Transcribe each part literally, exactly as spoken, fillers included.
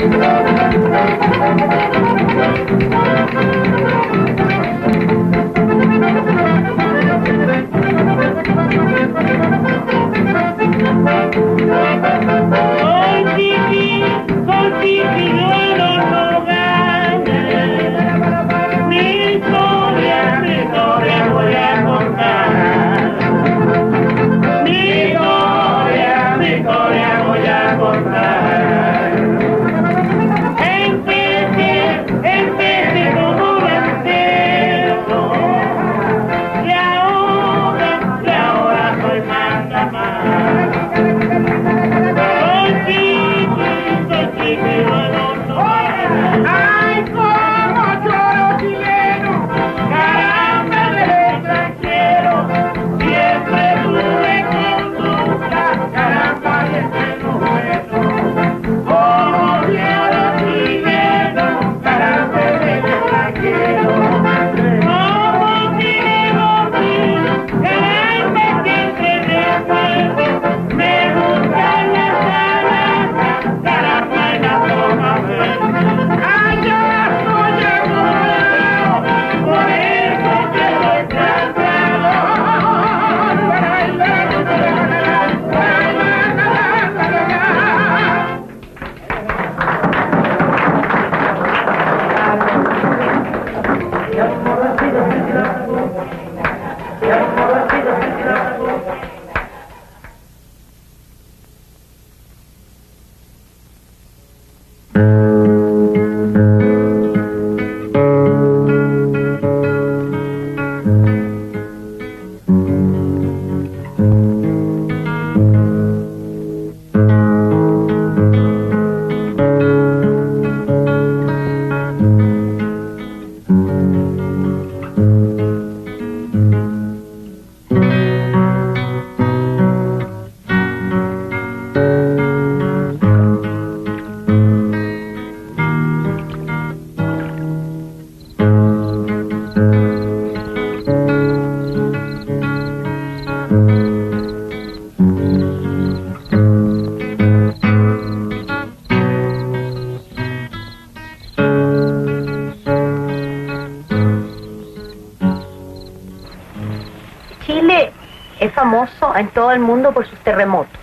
Famoso en todo el mundo por sus terremotos.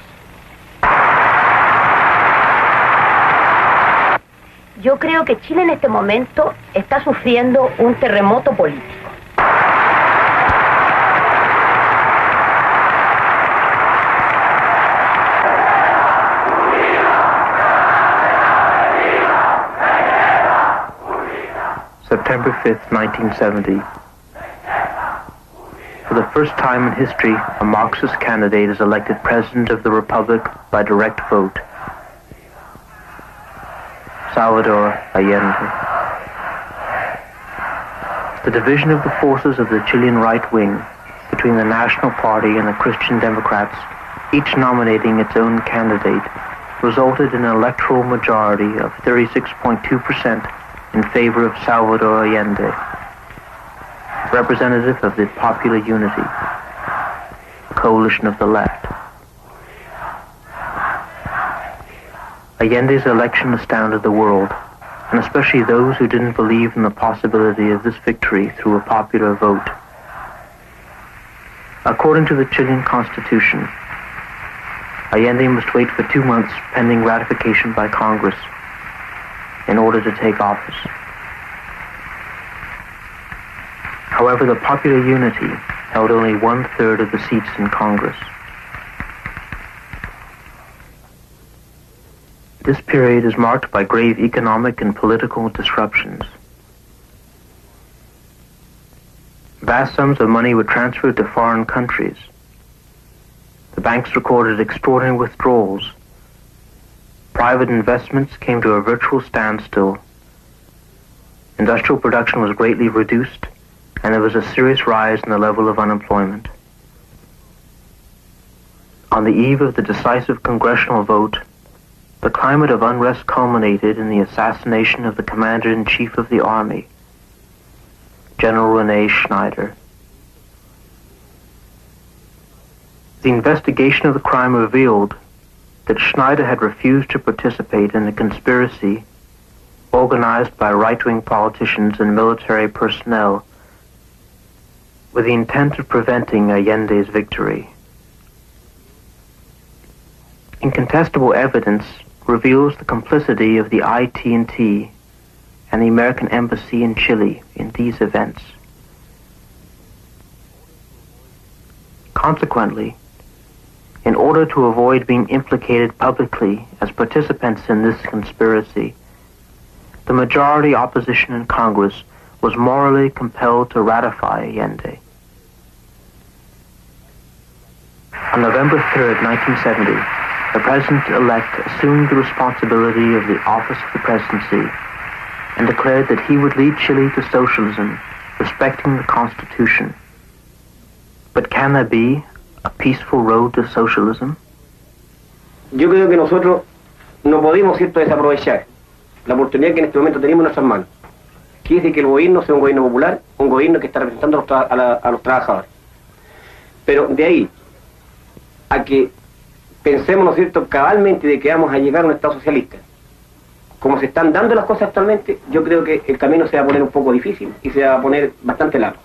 Yo creo que Chile en este momento está sufriendo un terremoto político. September fifth, nineteen seventy. For the first time in history, a Marxist candidate is elected President of the Republic by direct vote. Salvador Allende. The division of the forces of the Chilean right wing between the National Party and the Christian Democrats, each nominating its own candidate, resulted in an electoral majority of thirty-six point two percent in favor of Salvador Allende, representative of the Popular Unity, a coalition of the left. Allende's election astounded the world, and especially those who didn't believe in the possibility of this victory through a popular vote. According to the Chilean Constitution, Allende must wait for two months pending ratification by Congress in order to take office. However, the Popular Unity held only one-third of the seats in Congress. This period is marked by grave economic and political disruptions. Vast sums of money were transferred to foreign countries. The banks recorded extraordinary withdrawals. Private investments came to a virtual standstill. Industrial production was greatly reduced, and there was a serious rise in the level of unemployment. On the eve of the decisive congressional vote, the climate of unrest culminated in the assassination of the Commander-in-Chief of the Army, General Rene Schneider. The investigation of the crime revealed that Schneider had refused to participate in a conspiracy organized by right-wing politicians and military personnel with the intent of preventing Allende's victory. Incontestable evidence reveals the complicity of the I T and T and the American Embassy in Chile in these events. Consequently, in order to avoid being implicated publicly as participants in this conspiracy, the majority opposition in Congress was morally compelled to ratify Allende. On November third, nineteen seventy, the President-elect assumed the responsibility of the office of the presidency and declared that he would lead Chile to socialism, respecting the Constitution. But can there be a peaceful road to socialism? Yo creo que nosotros no podemos, cierto, desaprovechar la oportunidad que en este momento tenemos en nuestras manos, que es de que el gobierno sea un gobierno popular, un gobierno que está representando a los, tra a la, a los trabajadores. Pero de ahí a que pensemos, ¿no es cierto?, cabalmente de que vamos a llegar a un Estado socialista, como se están dando las cosas actualmente, yo creo que el camino se va a poner un poco difícil y se va a poner bastante largo.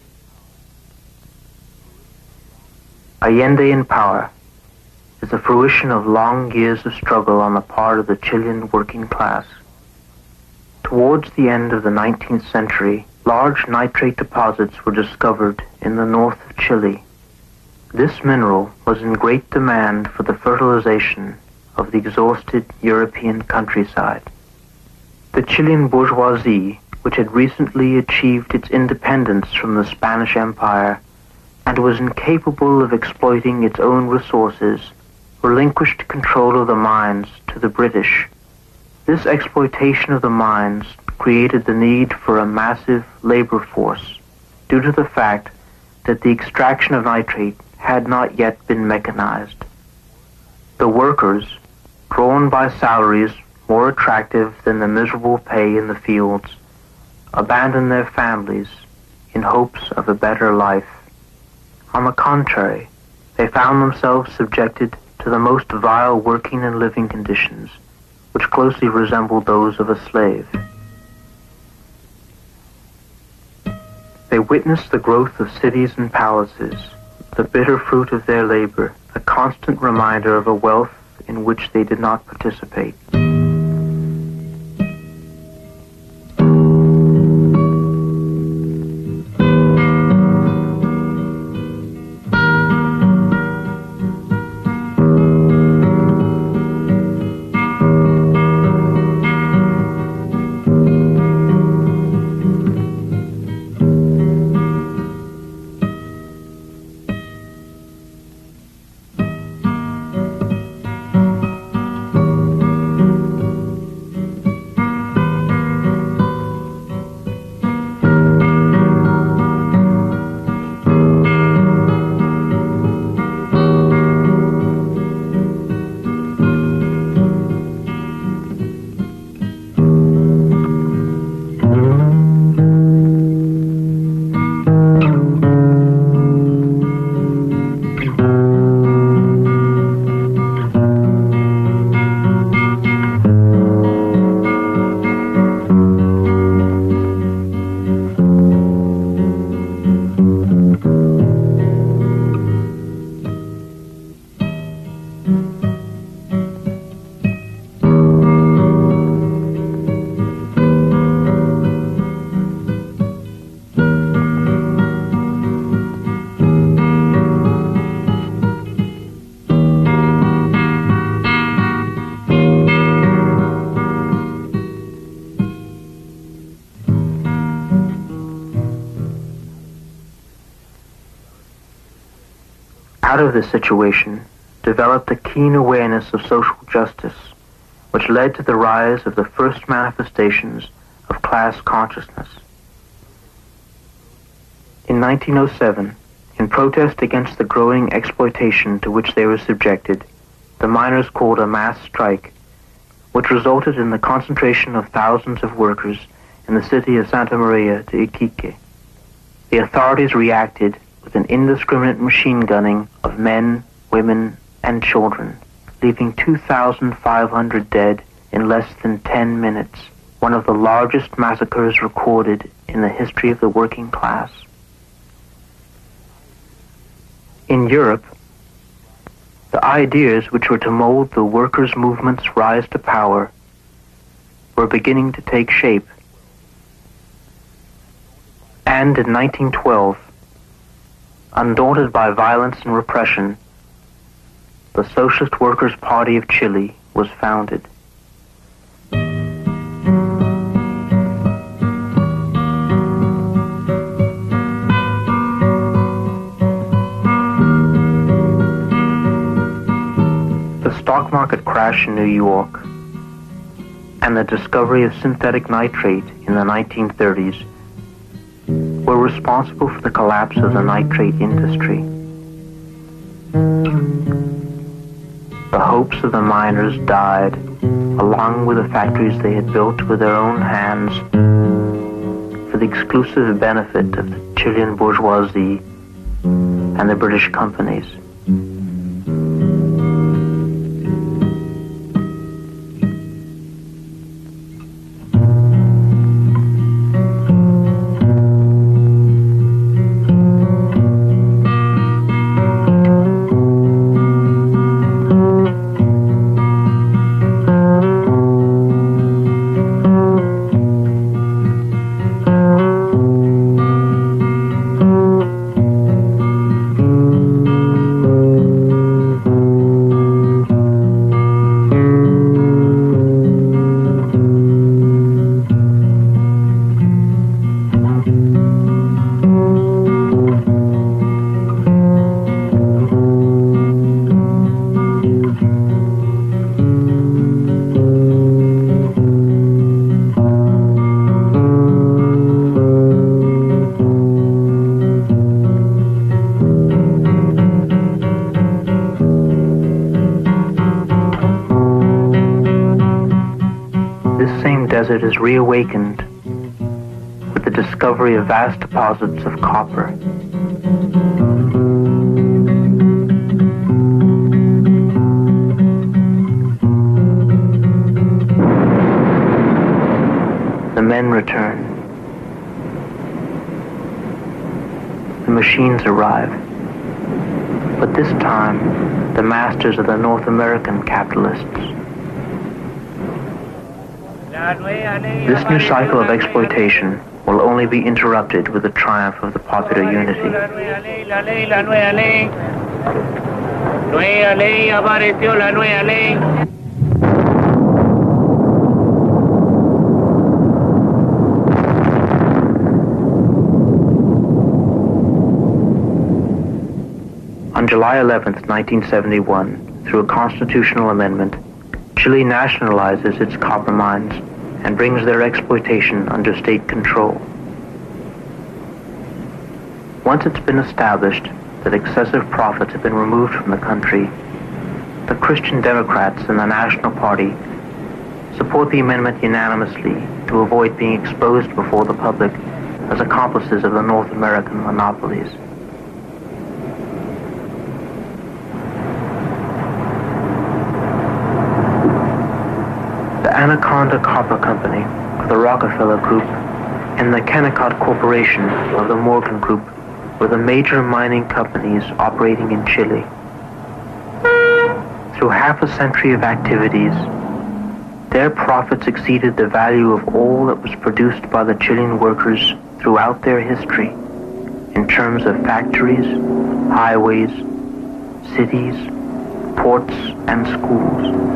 Allende in power is the fruition of long years of struggle on the part of the Chilean working class. Towards the end of the nineteenth century, large nitrate deposits were discovered in the north of Chile. This mineral was in great demand for the fertilization of the exhausted European countryside. The Chilean bourgeoisie, which had recently achieved its independence from the Spanish Empire and was incapable of exploiting its own resources, relinquished control of the mines to the British. This exploitation of the mines created the need for a massive labor force due to the fact that the extraction of nitrate had not yet been mechanized. The workers, drawn by salaries more attractive than the miserable pay in the fields, abandoned their families in hopes of a better life. On the contrary, they found themselves subjected to the most vile working and living conditions, which closely resembled those of a slave. They witnessed the growth of cities and palaces, the bitter fruit of their labor, a constant reminder of a wealth in which they did not participate. Out of this situation developed a keen awareness of social justice, which led to the rise of the first manifestations of class consciousness. In nineteen oh seven, in protest against the growing exploitation to which they were subjected, the miners called a mass strike, which resulted in the concentration of thousands of workers in the city of Santa Maria de Iquique. The authorities reacted with an indiscriminate machine gunning of men, women, and children, leaving two thousand five hundred dead in less than ten minutes. one of the largest massacres recorded in the history of the working class. In Europe, the ideas which were to mold the workers' movement's rise to power were beginning to take shape. And in nineteen twelve, undaunted by violence and repression, the Socialist Workers' Party of Chile was founded. The stock market crash in New York and the discovery of synthetic nitrate in the nineteen thirties were responsible for the collapse of the nitrate industry. The hopes of the miners died, along with the factories they had built with their own hands for the exclusive benefit of the Chilean bourgeoisie and the British companies. Desert is reawakened with the discovery of vast deposits of copper. The men return. The machines arrive. But this time, the masters are the North American capitalists. This new cycle of exploitation will only be interrupted with the triumph of the popular unity. On July eleventh, nineteen seventy-one, through a constitutional amendment, Chile nationalizes its copper mines and brings their exploitation under state control. Once it's been established that excessive profits have been removed from the country, the Christian Democrats and the National Party support the amendment unanimously to avoid being exposed before the public as accomplices of the North American monopolies. The Anaconda Copper Company of the Rockefeller Group and the Kennecott Corporation of the Morgan Group were the major mining companies operating in Chile. Through half a century of activities, their profits exceeded the value of all that was produced by the Chilean workers throughout their history in terms of factories, highways, cities, ports, and schools.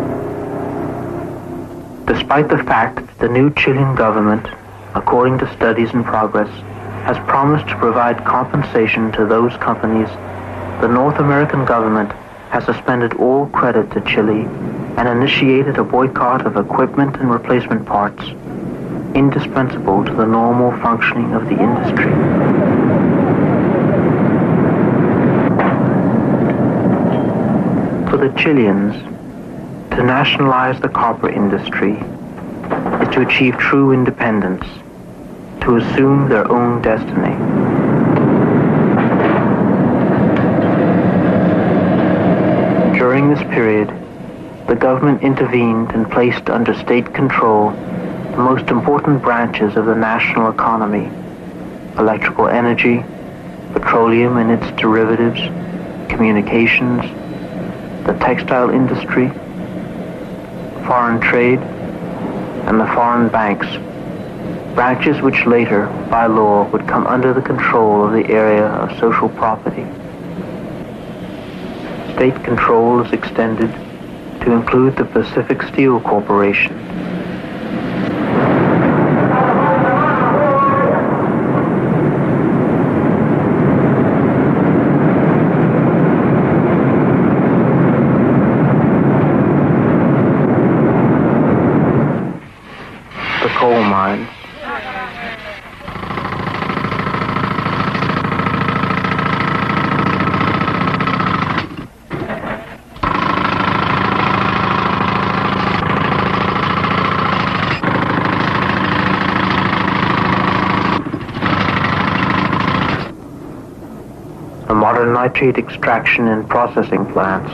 Despite the fact that the new Chilean government, according to studies in progress, has promised to provide compensation to those companies, the North American government has suspended all credit to Chile and initiated a boycott of equipment and replacement parts indispensable to the normal functioning of the industry. For the Chileans, to nationalize the copper industry is to achieve true independence, to assume their own destiny. During this period, the government intervened and placed under state control the most important branches of the national economy: electrical energy, petroleum and its derivatives, communications, the textile industry, foreign trade, and the foreign banks, branches which later, by law, would come under the control of the area of social property. State control is extended to include the Pacific Steel Corporation. The coal mines. The modern nitrate extraction and processing plants.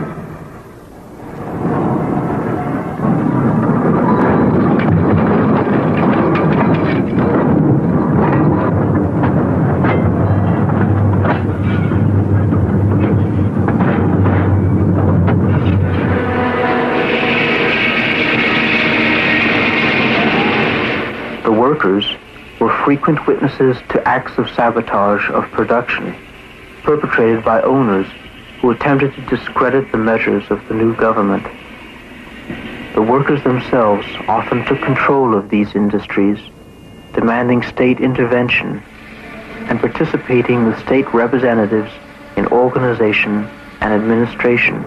The workers were frequent witnesses to acts of sabotage of production perpetrated by owners who attempted to discredit the measures of the new government. The workers themselves often took control of these industries, demanding state intervention and participating with state representatives in organization and administration.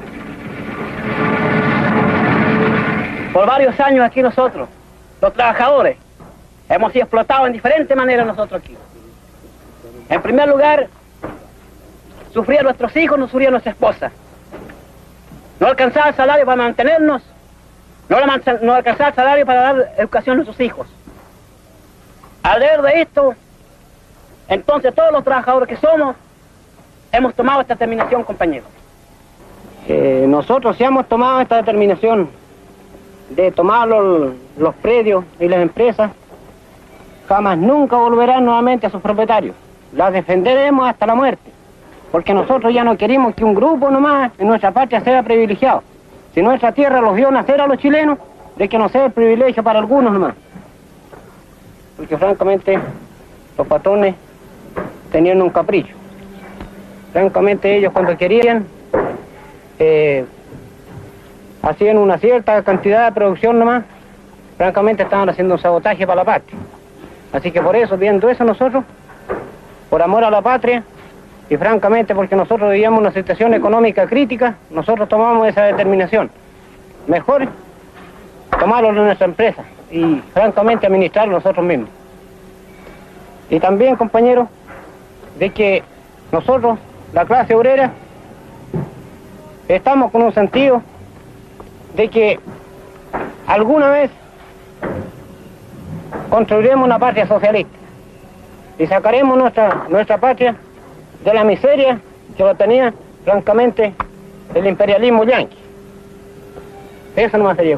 Por varios años aquí nosotros, los trabajadores, hemos sido explotados en diferentes maneras nosotros aquí. En primer lugar, sufrían nuestros hijos, no sufría nuestra esposa. No alcanzaba el salario para mantenernos, no, no alcanzaba el salario para dar educación a nuestros hijos. Al ver de esto, entonces todos los trabajadores que somos, hemos tomado esta determinación, compañeros. Eh, nosotros sí hemos tomado esta determinación de tomar los, los predios y las empresas, jamás nunca volverán nuevamente a sus propietarios. Las defenderemos hasta la muerte. Porque nosotros ya no queremos que un grupo nomás en nuestra patria sea privilegiado. Si nuestra tierra los vio nacer a los chilenos, de que no sea el privilegio para algunos nomás. Porque francamente, los patrones tenían un capricho. Francamente ellos cuando querían, eh, hacían una cierta cantidad de producción nomás, francamente estaban haciendo un sabotaje para la patria. Así que por eso, viendo eso nosotros, por amor a la patria, y francamente porque nosotros vivíamos una situación económica crítica, nosotros tomamos esa determinación. Mejor tomarlo de nuestra empresa y francamente administrarlo nosotros mismos. Y también, compañeros, de que nosotros, la clase obrera, estamos con un sentido de que alguna vez construiremos una patria socialista y sacaremos nuestra, nuestra patria de la miseria que lo tenía, francamente, el imperialismo yanqui. Eso nomás sería.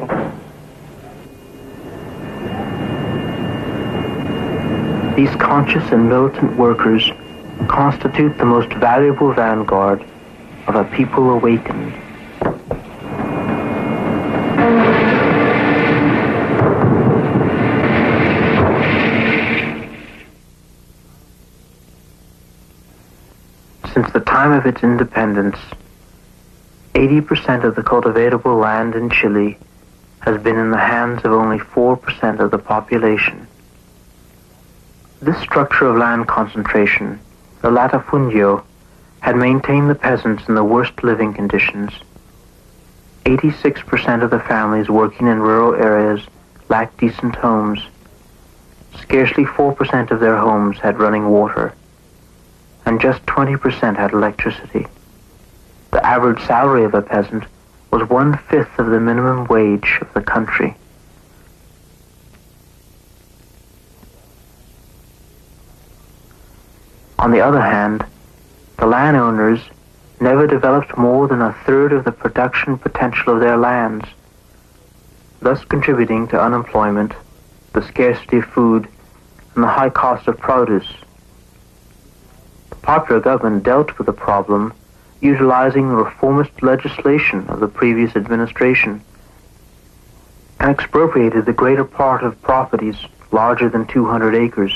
These conscious and militant workers constitute the most valuable vanguard of a people awakened. Since the time of its independence, eighty percent of the cultivatable land in Chile has been in the hands of only four percent of the population. This structure of land concentration, the latifundio, had maintained the peasants in the worst living conditions. eighty-six percent of the families working in rural areas lacked decent homes. Scarcely four percent of their homes had running water, and just twenty percent had electricity. The average salary of a peasant was one-fifth of the minimum wage of the country. On the other hand, the landowners never developed more than a third of the production potential of their lands, thus contributing to unemployment the scarcity of food, and the high cost of produce. The popular government dealt with the problem utilizing the reformist legislation of the previous administration and expropriated the greater part of properties larger than two hundred acres.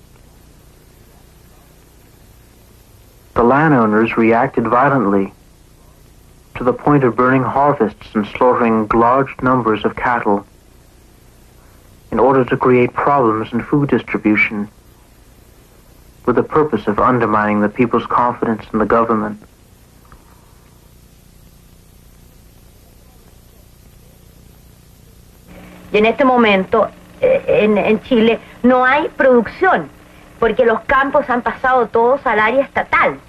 The landowners reacted violently to the point of burning harvests and slaughtering large numbers of cattle in order to create problems in food distribution with the purpose of undermining the people's confidence in the government. Y en este momento eh, en, en Chile no hay producción, porque los campos han pasado todos al área estatal.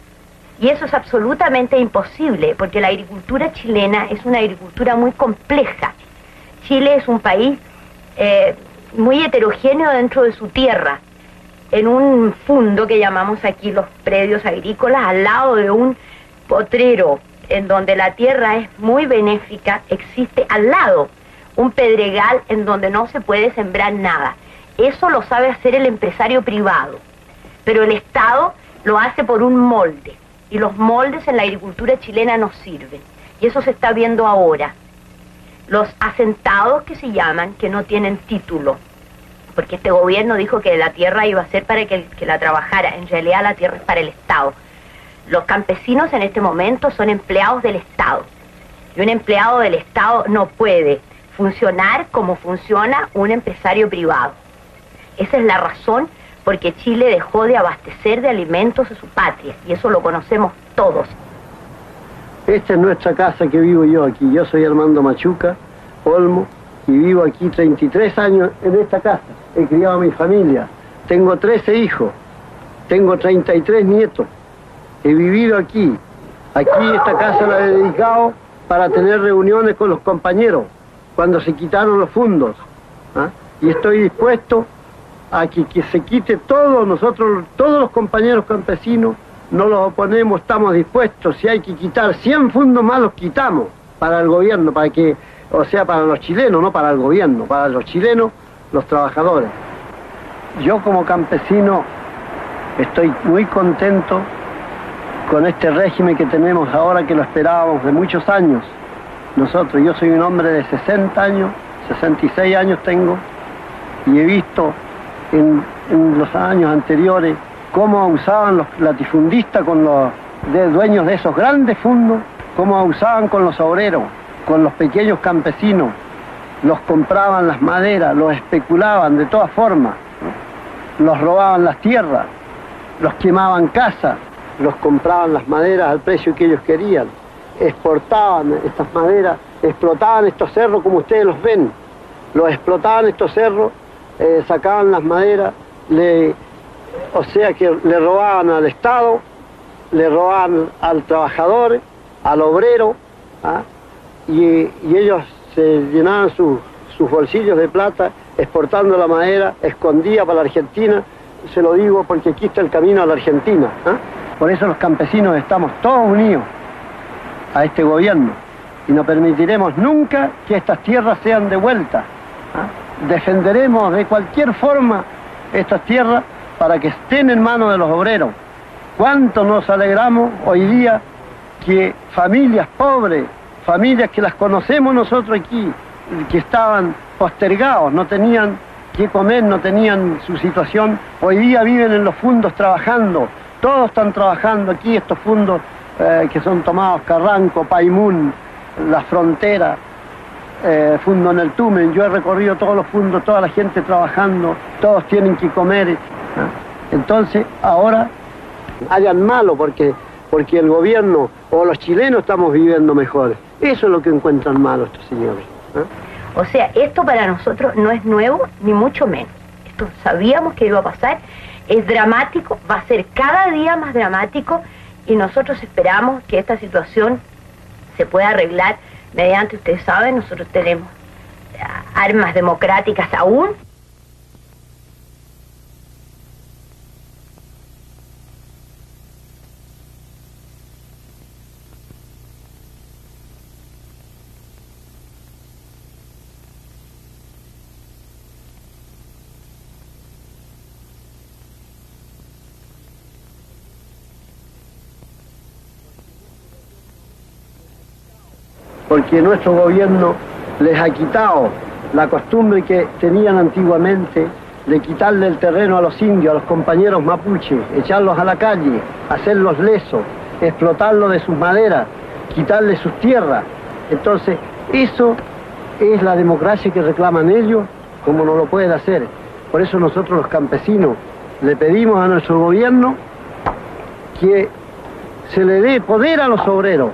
Y eso es absolutamente imposible, porque la agricultura chilena es una agricultura muy compleja. Chile es un país eh, muy heterogéneo dentro de su tierra, en un fundo que llamamos aquí los predios agrícolas, al lado de un potrero, en donde la tierra es muy benéfica, existe al lado un pedregal en donde no se puede sembrar nada. Eso lo sabe hacer el empresario privado, pero el Estado lo hace por un molde, y los moldes en la agricultura chilena no sirven, y eso se está viendo ahora. Los asentados, que se llaman, que no tienen título, porque este gobierno dijo que la tierra iba a ser para que, el, que la trabajara, en realidad la tierra es para el Estado. Los campesinos en este momento son empleados del Estado, y un empleado del Estado no puede funcionar como funciona un empresario privado. Esa es la razón por que Chile dejó de abastecer de alimentos a su patria, y eso lo conocemos todos. Esta es nuestra casa que vivo yo aquí. Yo soy Armando Machuca, Olmo, y vivo aquí treinta y tres años en esta casa. He criado a mi familia. Tengo trece hijos. Tengo treinta y tres nietos. He vivido aquí. Aquí esta casa la he dedicado para tener reuniones con los compañeros cuando se quitaron los fondos. ¿Ah? Y estoy dispuesto a que, que se quite todo. Nosotros, todos los compañeros campesinos, no los oponemos, estamos dispuestos. Si hay que quitar cien fondos más, los quitamos para el gobierno, para que, o sea, para los chilenos, no para el gobierno, para los chilenos, los trabajadores. Yo como campesino estoy muy contento con este régimen que tenemos ahora, que lo esperábamos de muchos años. Nosotros, yo soy un hombre de sesenta años, sesenta y seis años tengo, y he visto en, en los años anteriores cómo usaban los latifundistas con los de dueños de esos grandes fondos, cómo usaban con los obreros, con los pequeños campesinos, los compraban las maderas, los especulaban de todas formas, ¿no? Los robaban las tierras, los quemaban casas, los compraban las maderas al precio que ellos querían, exportaban estas maderas, explotaban estos cerros como ustedes los ven, los explotaban estos cerros, eh, sacaban las maderas, le, o sea que le robaban al Estado, le robaban al trabajador, al obrero, ¿ah? y, y ellos se llenaban sus, sus bolsillos de plata exportando la madera, escondida para la Argentina. Se lo digo porque aquí está el camino a la Argentina, ¿ah? Por eso los campesinos estamos todos unidos a este gobierno y no permitiremos nunca que estas tierras sean devueltas, ¿ah? Defenderemos de cualquier forma estas tierras para que estén en manos de los obreros. ¿Cuánto nos alegramos hoy día que familias pobres, familias que las conocemos nosotros aquí, que estaban postergados, no tenían qué comer, no tenían su situación, hoy día viven en los fondos trabajando, todos están trabajando aquí, estos fondos eh, que son tomados, Carranco, Paimún, La Frontera, eh, Fundo en el Tumen. Yo he recorrido todos los fondos, toda la gente trabajando, todos tienen que comer, ¿eh? Entonces ahora hayan malo porque, porque el gobierno o los chilenos estamos viviendo mejor. Eso es lo que encuentran malo estos señores, ¿eh? O sea, esto para nosotros no es nuevo, ni mucho menos. Esto sabíamos que iba a pasar, es dramático, va a ser cada día más dramático, y nosotros esperamos que esta situación se pueda arreglar mediante, ustedes saben, nosotros tenemos armas democráticas aún. porque nuestro gobierno les ha quitado la costumbre que tenían antiguamente de quitarle el terreno a los indios, a los compañeros mapuches, echarlos a la calle, hacerlos lesos, explotarlos de sus maderas, quitarles sus tierras. Entonces, eso es la democracia que reclaman ellos, como no lo pueden hacer. Por eso nosotros los campesinos le pedimos a nuestro gobierno que se le dé poder a los obreros.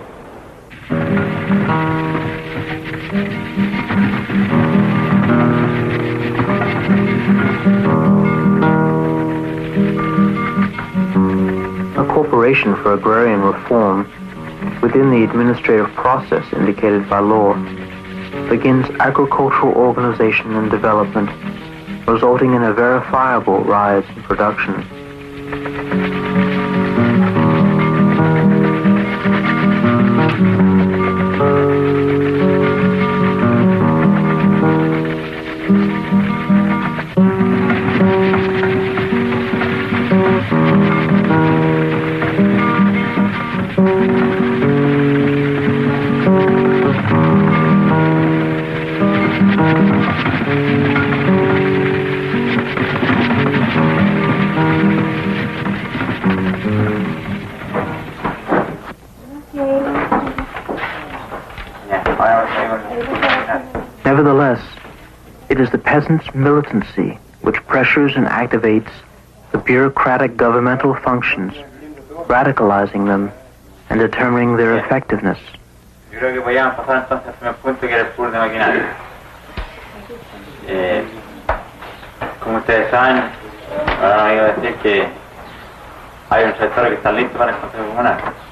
A corporation for agrarian reform within the administrative process indicated by law begins agricultural organization and development, resulting in a verifiable rise in production. Nevertheless, it is the peasants' militancy which pressures and activates the bureaucratic governmental functions, radicalizing them and determining their effectiveness. Yo creo que podíamos pasar entonces al primer punto, que era el pool de maquinaria. Eh, como ustedes saben, ahora me iba a decir que hay un sector que está listo para el Consejo Comunal.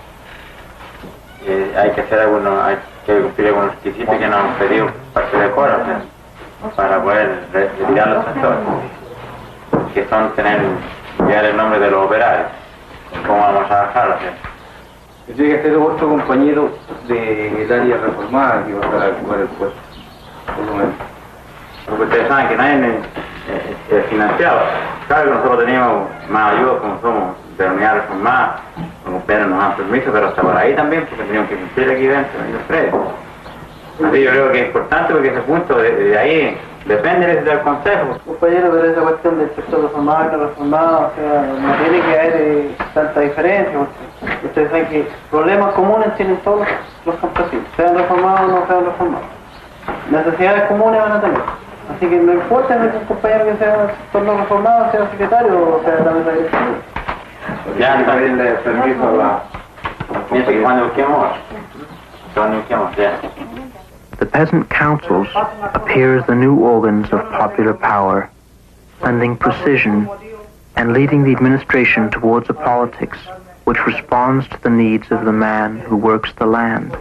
Eh, hay que hacer algunos, hay que cumplir algunos requisitos que nos han pedido parte de Cora, o sea, para poder retirar los sectores, que son tener, enviar el nombre de los operarios, cómo vamos a trabajar, o sea. Yo tengo que ser otro compañero del área reformada que va a estar a ocupar el puesto, por lo menos. Porque ustedes saben que nadie es, es financiado. Claro que nosotros teníamos más ayuda como somos de la unidad reformada, como ustedes nos dan permiso, pero hasta por ahí también, porque teníamos que cumplir aquí dentro, en el predio. Así yo creo que es importante, porque ese punto de, de ahí depende del Consejo. Compañero, pero esa cuestión del sector reformado y no reformado, o sea, no tiene que haber eh, tanta diferencia, porque ustedes saben que problemas comunes tienen todos los campesinos, sean reformados o no sean reformados. Necesidades comunes van a tener. Así que no importa que un compañero que sea sector no reformado, sea secretario o sea la mesa directiva. Ya, también le permiso a la... Pienso que cuando busquemos, cuando busquemos, ya. The peasant councils appear as the new organs of popular power, lending precision and leading the administration towards a politics which responds to the needs of the man who works the land.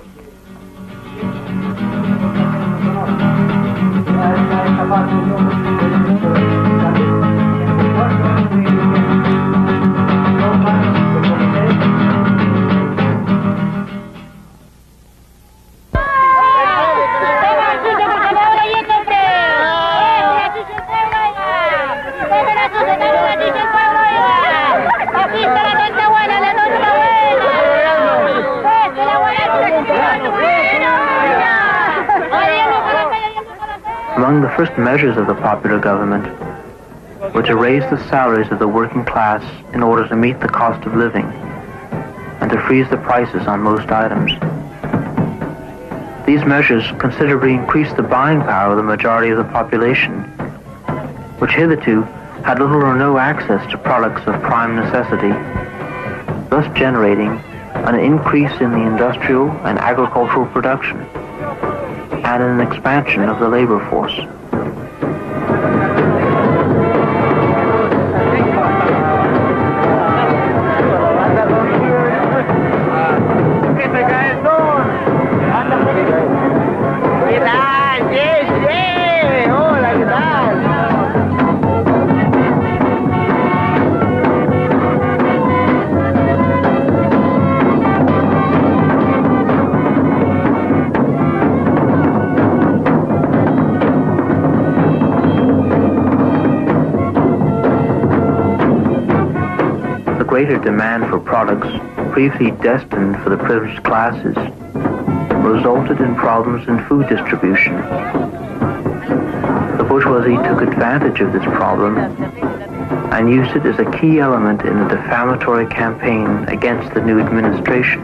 Among the first measures of the popular government were to raise the salaries of the working class in order to meet the cost of living and to freeze the prices on most items. These measures considerably increased the buying power of the majority of the population, which hitherto had little or no access to products of prime necessity, thus generating an increase in the industrial and agricultural production and an expansion of the labor force. Greater demand for products previously destined for the privileged classes resulted in problems in food distribution. The bourgeoisie took advantage of this problem and used it as a key element in a defamatory campaign against the new administration.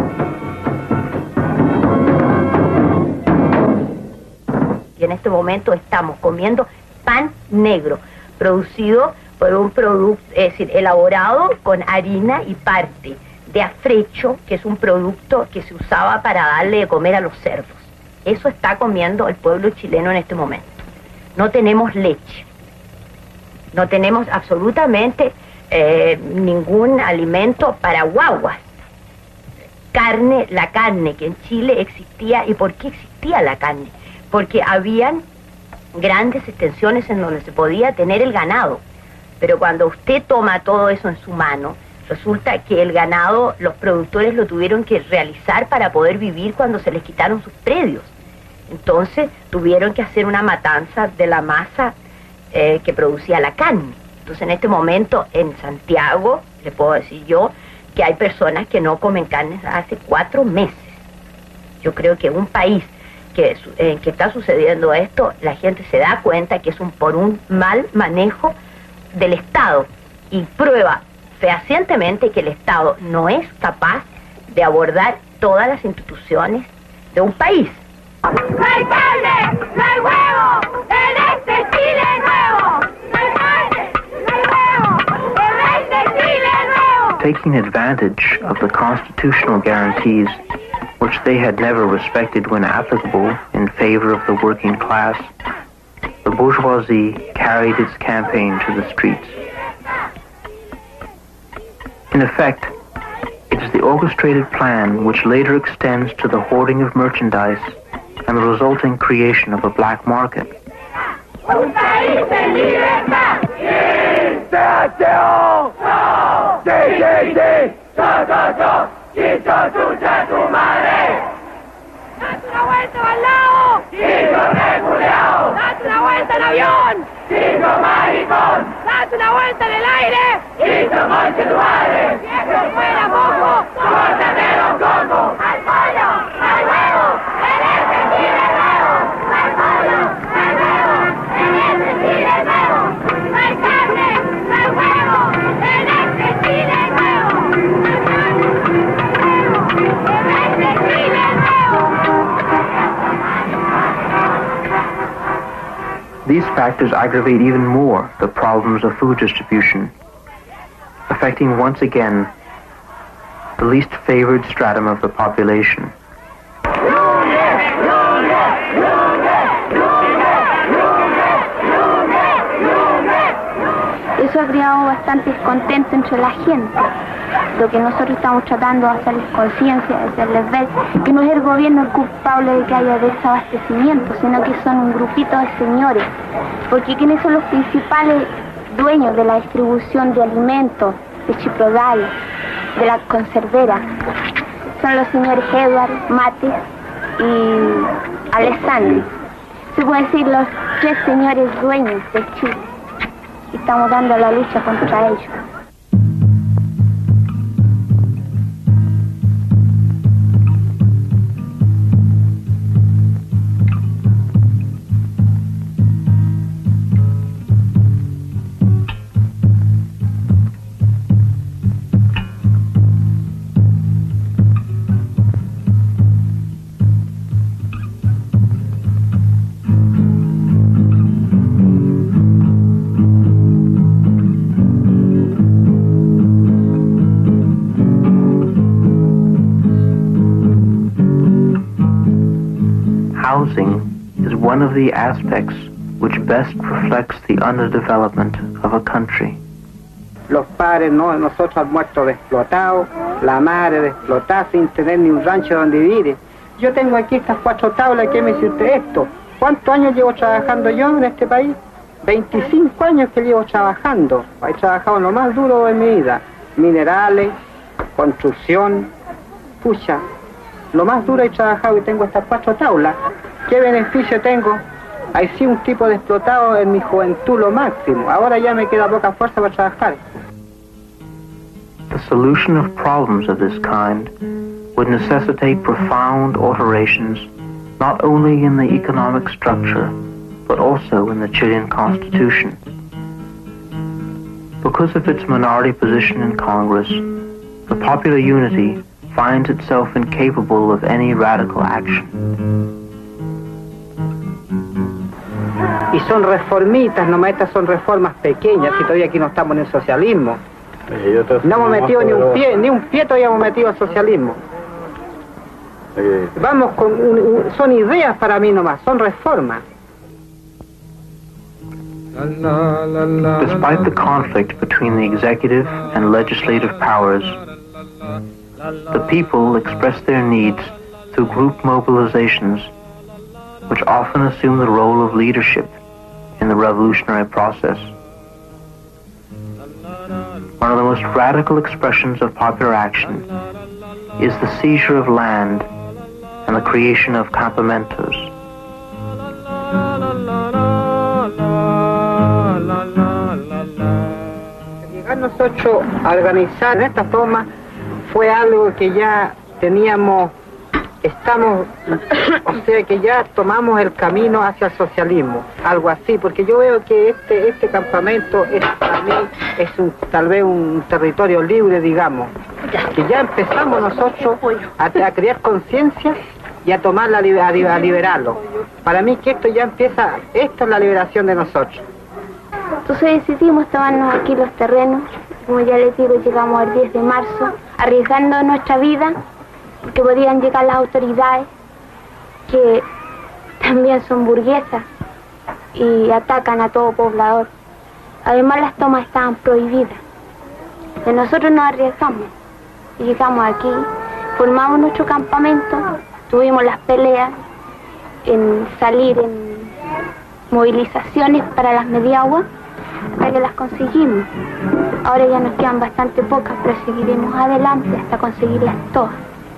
Y en este momento estamos comiendo pan negro, producido por un producto, es decir, elaborado con harina y parte de afrecho, que es un producto que se usaba para darle de comer a los cerdos. Eso está comiendo el pueblo chileno en este momento. No tenemos leche, no tenemos absolutamente eh, ningún alimento para guaguas. Carne, la carne que en Chile existía. ¿Y por qué existía la carne? Porque habían grandes extensiones en donde se podía tener el ganado. Pero cuando usted toma todo eso en su mano, resulta que el ganado, los productores lo tuvieron que realizar para poder vivir cuando se les quitaron sus predios. Entonces tuvieron que hacer una matanza de la masa eh, que producía la carne. Entonces en este momento en Santiago, le puedo decir yo, que hay personas que no comen carne hace cuatro meses. Yo creo que en un país que, en que está sucediendo esto, la gente se da cuenta que es un, por un mal manejo del Estado, y prueba fehacientemente que el Estado no es capaz de abordar todas las instituciones de un país. ¡No hay carne! ¡No hay huevo! ¡En este Chile nuevo! ¡No hay carne! ¡No hay huevo! ¡En este Chile nuevo! Taking advantage of the constitutional guarantees, which they had never respected when applicable in favor of the working class, the bourgeoisie carried its campaign to the streets. In effect, it is the orchestrated plan which later extends to the hoarding of merchandise and the resulting creation of a black market. Un país en libertad. ¡Sí! ¡C H O! ¡No! ¡Sí, sí, sí! ¡Yo, yo, yo! ¡Chicho, chucha, tu madre! ¡Date una vuelta al lado! ¡Chicho, reculeado! ¡Date una vuelta en avión! ¡Chicho, maricón! ¡Date una vuelta en el aire! ¡Chicho, conche tu madre! ¡Viejo fuera, mojo! ¡Córtate los cocos! ¡Al pollo! ¡Al huevo! ¡En este Chile nuevo! ¡Al pollo! ¡Al huevo! ¡En este Chile nuevo! ¡No hay carne! ¡No hay huevo! ¡En este Chile nuevo! ¡No hay carne! ¡En este Chile nuevo! These factors aggravate even more the problems of food distribution, affecting once again the least favored stratum of the population. Eso ha creado bastante descontento entre la gente. Lo que nosotros estamos tratando de hacerles conciencia, de hacerles ver que no es el gobierno el culpable de que haya desabastecimiento, sino que son un grupito de señores. Porque ¿quiénes son los principales dueños de la distribución de alimentos, de Chiprodal, de la conservera? Son los señores Edward, Mates y Alessandri. Se puede decir los tres señores dueños de Chile. Y estamos dando la lucha contra ellos. Housing is one of the aspects which best reflects the underdevelopment of a country. Los padres, no, nosotros han muerto explotados, la madre de explotada sin tener ni un rancho donde vivir. Yo tengo aquí estas cuatro tablas, ¿qué me dice usted esto? ¿Cuántos años llevo trabajando yo en este país? veinticinco años que llevo trabajando. He trabajado en lo más duro de mi vida. Minerales, construcción, pucha. Lo más duro he trabajado y tengo estas cuatro tablas. ¿Qué beneficio tengo? Hay sí un tipo de explotado en mi juventud lo máximo. Ahora ya me queda poca fuerza para trabajar. The solution of problems of this kind would necessitate profound alterations not only in the economic structure, but also in the Chilean constitution. Because of its minority position in Congress, the popular unity finds itself incapable of any radical action. Y son reformitas, nomás estas son reformas pequeñas, y todavía aquí no estamos en el socialismo. No hemos metido ni un pie, ni un pie todavía hemos metido al socialismo. Vamos con, un, un, son ideas para mí nomás, son reformas. Despite the conflict between the executive and legislative powers, the people express their needs through group mobilizations, which often assume the role of leadership in the revolutionary process. One of the most radical expressions of popular action is the seizure of land and the creation of campamentos. Llegar nosotros a organizar esta toma fue algo que ya teníamos, estamos, o sea que ya tomamos el camino hacia el socialismo, algo así, porque yo veo que este, este campamento es, para mí es un, tal vez un territorio libre, digamos, que ya empezamos nosotros a, a crear conciencia y a tomarla, a, a liberarlo. Para mí que esto ya empieza, esto es la liberación de nosotros. Entonces decidimos tomarnos aquí los terrenos, como ya les digo, llegamos el diez de marzo, arriesgando nuestra vida, porque podían llegar las autoridades, que también son burguesas, y atacan a todo poblador. Además las tomas estaban prohibidas. Y nosotros nos arriesgamos, y llegamos aquí, formamos nuestro campamento, tuvimos las peleas en salir en movilizaciones para las mediaguas, hasta que las conseguimos. Ahora ya nos quedan bastante pocas, pero seguiremos adelante hasta conseguirlas todas.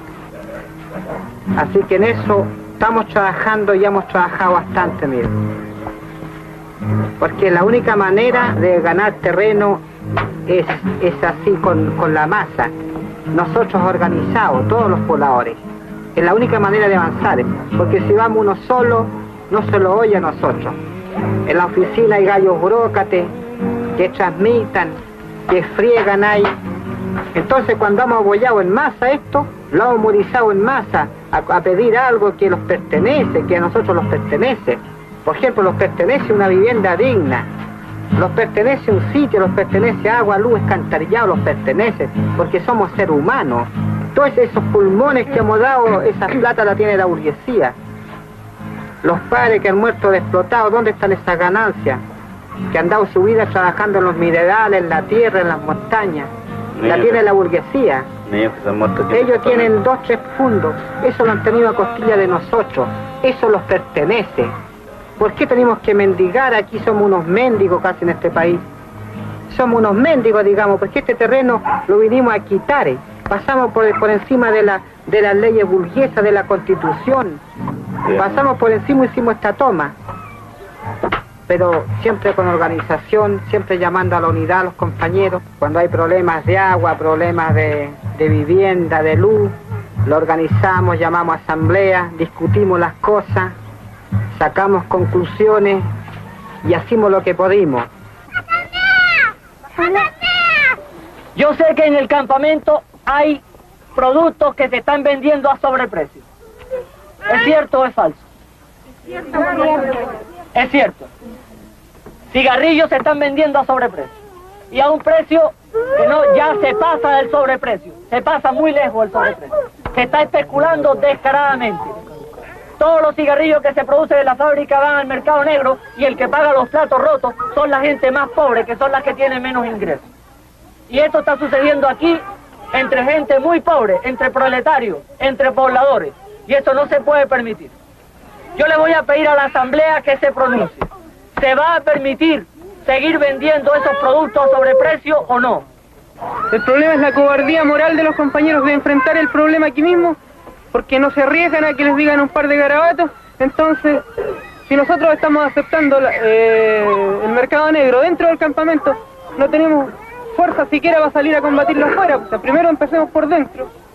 Así que en eso estamos trabajando y hemos trabajado bastante, miren. Porque la única manera de ganar terreno es, es así con, con la masa. Nosotros organizados, todos los pobladores. Es la única manera de avanzar, porque si vamos uno solo, no se lo oye a nosotros. En la oficina hay gallos burócrates que transmitan, que friegan ahí. Entonces cuando hemos apoyado en masa esto, lo hemos movilizado en masa a, a pedir algo que los pertenece, que a nosotros los pertenece. Por ejemplo, los pertenece una vivienda digna, los pertenece un sitio, los pertenece agua, luz, escantarillado, los pertenece, porque somos seres humanos. Todos esos pulmones que hemos dado, esa plata la tiene la burguesía. Los padres que han muerto de explotados, ¿dónde están esas ganancias? Que han dado su vida trabajando en los minerales, en la tierra, en las montañas. La tiene la burguesía. Ellos tienen dos, tres fundos. Eso lo han tenido a costilla de nosotros. Eso los pertenece. ¿Por qué tenemos que mendigar? Aquí somos unos mendigos casi en este país. Somos unos mendigos, digamos, porque este terreno lo vinimos a quitar. ¿eh? Pasamos por, por encima de, la, de las leyes burguesas, de la Constitución. Pasamos por encima y hicimos esta toma. Pero siempre con organización, siempre llamando a la unidad a los compañeros. Cuando hay problemas de agua, problemas de, de vivienda, de luz, lo organizamos, llamamos a asamblea, discutimos las cosas, sacamos conclusiones y hacemos lo que pudimos. Yo sé que en el campamento hay productos que se están vendiendo a sobreprecio. ¿Es cierto o es falso? Es cierto. Cigarrillos se están vendiendo a sobreprecio. Y a un precio que no, ya se pasa del sobreprecio. Se pasa muy lejos del sobreprecio. Se está especulando descaradamente. Todos los cigarrillos que se producen en la fábrica van al mercado negro y el que paga los platos rotos son la gente más pobre, que son las que tienen menos ingresos. Y esto está sucediendo aquí entre gente muy pobre, entre proletarios, entre pobladores. Y esto no se puede permitir. Yo le voy a pedir a la asamblea que se pronuncie. ¿Se va a permitir seguir vendiendo esos productos a sobreprecio o no? El problema es la cobardía moral de los compañeros de enfrentar el problema aquí mismo, porque no se arriesgan a que les digan un par de garabatos. Entonces, si nosotros estamos aceptando la, eh, el mercado negro dentro del campamento, no tenemos fuerza siquiera para salir a combatirlo afuera. O sea, primero empecemos por dentro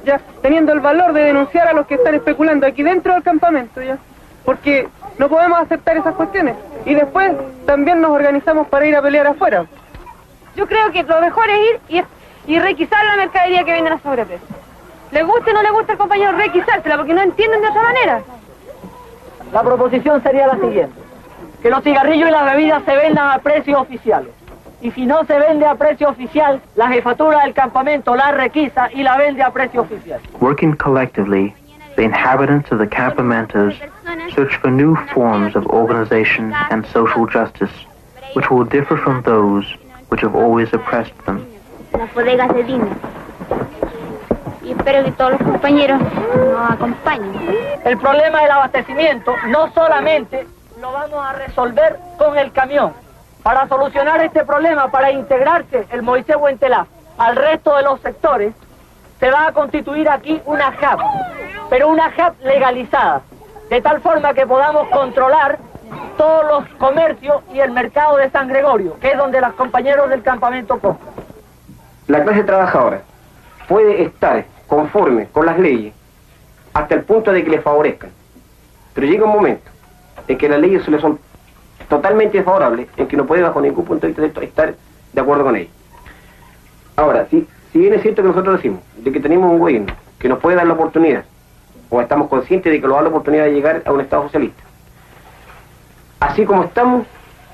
ya, teniendo el valor de denunciar a los que están especulando aquí dentro del campamento, ya, porque no podemos aceptar esas cuestiones. Y después también nos organizamos para ir a pelear afuera. Yo creo que lo mejor es ir y, y requisar la mercadería que venden a sobreprecio. Le guste o no le gusta al compañero requisársela, porque no entienden de otra manera. La proposición sería la siguiente: que los cigarrillos y las bebidas se vendan a precios oficiales. Y si no se vende a precio oficial, la jefatura del campamento la requisa y la vende a precio oficial. Working collectively, the inhabitants of the campamentos search for new forms of organization and social justice, which will differ from those which have always oppressed them. Las bodegas de Dina. Y espero que todos los compañeros nos acompañen. El problema del abastecimiento no solamente lo vamos a resolver con el camión. Para solucionar este problema, para integrarse el Moisés Huentelá al resto de los sectores, se va a constituir aquí una J A P, pero una J A P legalizada, de tal forma que podamos controlar todos los comercios y el mercado de San Gregorio, que es donde los compañeros del campamento compran. La clase trabajadora puede estar conforme con las leyes hasta el punto de que les favorezcan, pero llega un momento en que las leyes se les son totalmente desfavorables, en que no puede bajo ningún punto de vista estar de acuerdo con ellas. Ahora, si, si bien es cierto que nosotros decimos de que tenemos un gobierno que nos puede dar la oportunidad, o estamos conscientes de que nos da la oportunidad de llegar a un Estado socialista, así como estamos,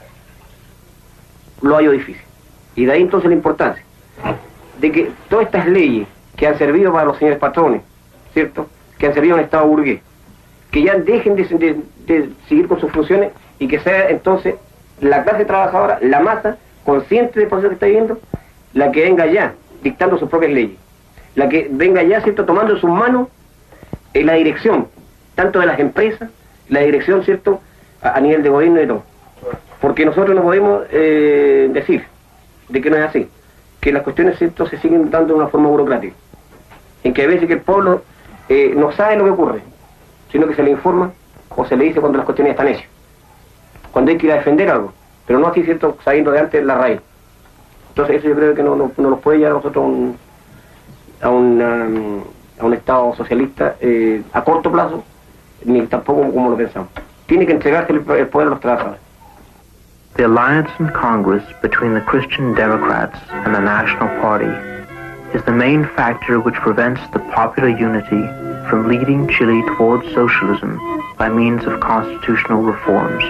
lo hallo difícil. Y de ahí entonces la importancia de que todas estas leyes que han servido para los señores patrones, ¿cierto?, que han servido a un Estado burgués, que ya dejen de, de, de seguir con sus funciones y que sea entonces la clase trabajadora, la masa, consciente del proceso que está viviendo, la que venga ya dictando sus propias leyes, la que venga ya, ¿cierto?, tomando en sus manos en la dirección, tanto de las empresas, la dirección, ¿cierto?, a, a nivel de gobierno y de todo. Porque nosotros no podemos eh, decir de que no es así, que las cuestiones, ¿cierto?, se siguen dando de una forma burocrática, en que a veces que el pueblo eh, no sabe lo que ocurre, sino que se le informa o se le dice cuando las cuestiones están hechas, cuando hay que ir a defender algo, pero no así, ¿cierto?, sabiendo de antes la raíz. Entonces eso yo creo que no, no, no nos puede llevar a nosotros un, a, una, a un Estado socialista eh, a corto plazo, ni tampoco como lo pensamos. Tiene que entregarse el, el poder a los trabajadores. The alliance in Congress between the Christian Democrats and the National Party is the main factor which prevents the popular unity from leading Chile towards socialism by means of constitutional reforms.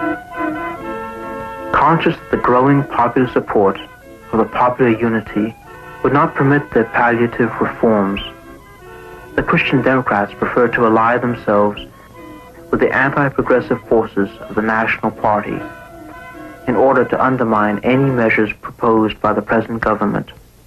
Conscious that the growing popular support for the popular unity would not permit the palliative reforms, the Christian Democrats prefer to ally themselves with the anti-progressive forces of the National Party in order to undermine any measures proposed by the present government.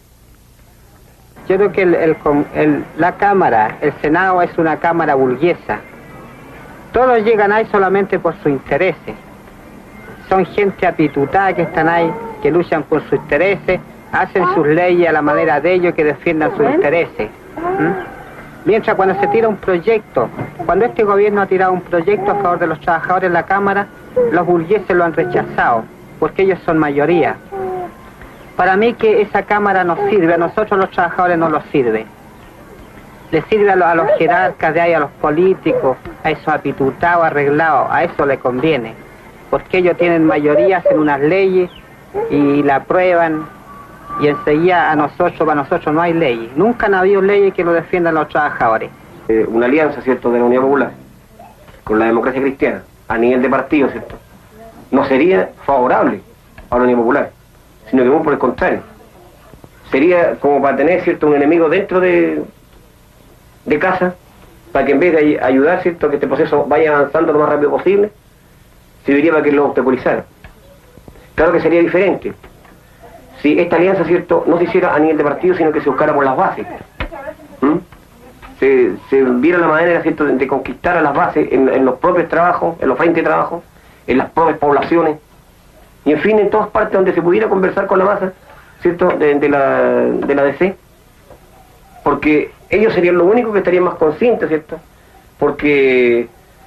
Yo creo que el, el, el, la Cámara, el Senado es una Cámara burguesa. Todos llegan ahí solamente por sus intereses. Son gente apitutada que están ahí, que luchan por sus intereses, hacen sus leyes a la manera de ellos, que defiendan sus intereses. ¿Mm? Mientras cuando se tira un proyecto, cuando este gobierno ha tirado un proyecto a favor de los trabajadores en la Cámara, los burgueses lo han rechazado, porque ellos son mayoría. Para mí que esa Cámara nos sirve, a nosotros los trabajadores no nos sirve. Le sirve a los, a los jerarcas de ahí, a los políticos, a esos apitutados, arreglados, a eso le conviene. Porque ellos tienen mayoría, hacen unas leyes y la aprueban, y enseguida a nosotros, para nosotros no hay leyes. Nunca han habido leyes que lo defiendan a los trabajadores. Eh, una alianza, ¿cierto?, de la Unión Popular con la democracia cristiana, a nivel de partido, ¿cierto?, no sería favorable a la Unión Popular, sino que muy por el contrario. Sería como para tener, ¿cierto?, un enemigo dentro de, de casa, para que en vez de ayudar, ¿cierto?, que este proceso vaya avanzando lo más rápido posible, serviría para que lo obstaculizara. Claro que sería diferente si esta alianza, ¿cierto?, no se hiciera a nivel de partido, sino que se buscara por las bases. ¿Mm? Se, se viera la manera, ¿cierto?, de, de conquistar a las bases en, en los propios trabajos, en los frentes de trabajo, en las propias poblaciones, y en fin, en todas partes donde se pudiera conversar con la masa, ¿cierto?, de, de, la, de la D C, porque ellos serían lo único que estarían más conscientes, ¿cierto?, porque